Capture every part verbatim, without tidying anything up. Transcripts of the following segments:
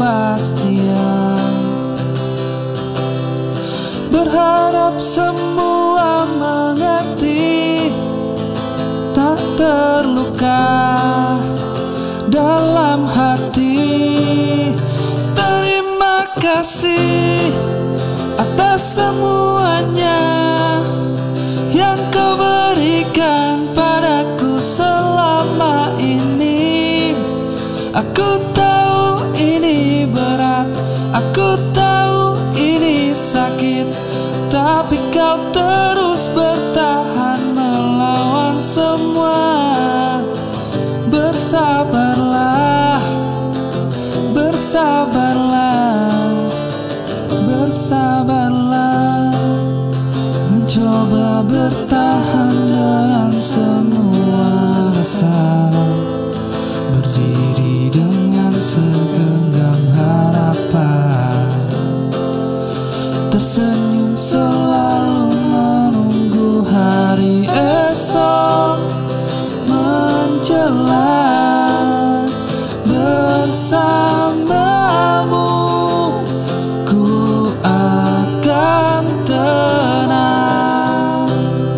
kepastian, berharap semua mengerti, tak terluka dalam hati. Terima kasih atas semuanya yang kau berikan padaku selama ini. Aku tahu ini berat, aku tahu ini sakit, tapi kau terus bertahan melawan semua. Bersabarlah, bersabarlah, bersabarlah, mencoba bertahan dengan semua rasa, berdiri dengan segenggam harapan, tersenyum selalu menunggu hari esok menjelang. Bersamamu ku akan tenang.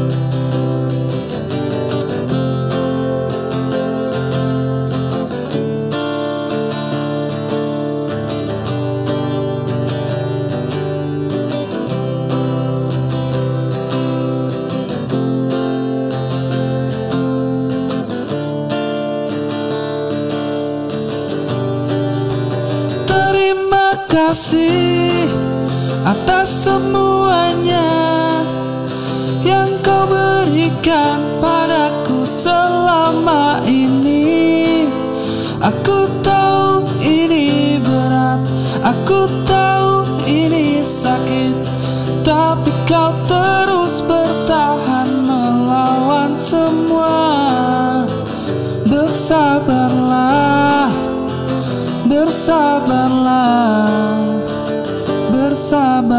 Terima kasih atas semuanya yang kau berikan padaku selama ini. Aku tahu ini berat, aku tahu ini sakit, tapi kau terus bertahan melawan semua. Bersabarlah, bersabarlah, bersabarlah.